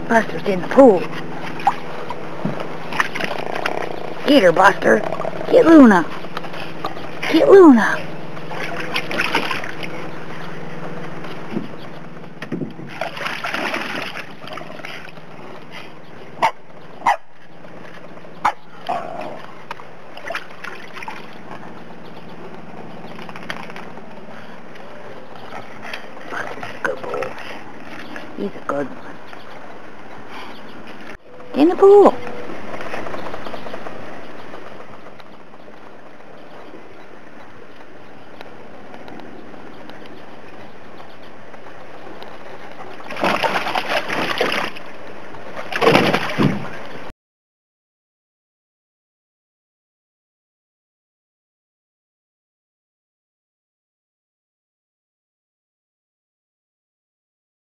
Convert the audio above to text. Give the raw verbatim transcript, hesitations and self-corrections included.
Buster's in the pool. Get her, Buster. Get Luna. Get Luna. Buster's a good boy. He's a good one. In the pool.